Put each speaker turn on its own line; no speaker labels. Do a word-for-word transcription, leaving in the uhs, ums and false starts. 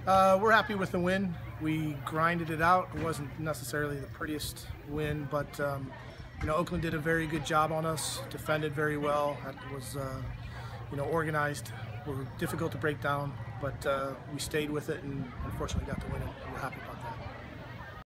Uh, we're happy with the win. We grinded it out. It wasn't necessarily the prettiest win, but um, you know, Oakland did a very good job on us. Defended very well. It was uh, you know organized. Were difficult to break down, but uh, we stayed with it and unfortunately got the win. And we're happy about that.